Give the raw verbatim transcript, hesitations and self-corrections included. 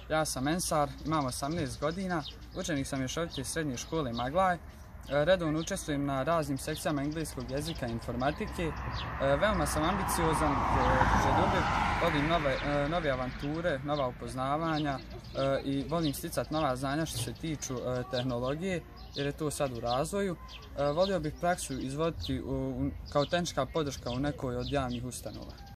Ja sam Ensar, imam osamnaest godina, učenik sam mješovite srednje škole Maglaj. Redovno učestvujem na raznim sekcijama engleskog jezika i informatike. Veoma sam ambiciozan, željubiv, volim nove, nove avanture, nova upoznavanja i volim sticati nova znanja što se tiču tehnologije, jer je to sad u razvoju. Volio bih praksu izvoditi u, kao tehnička podrška u nekoj od javnih ustanova.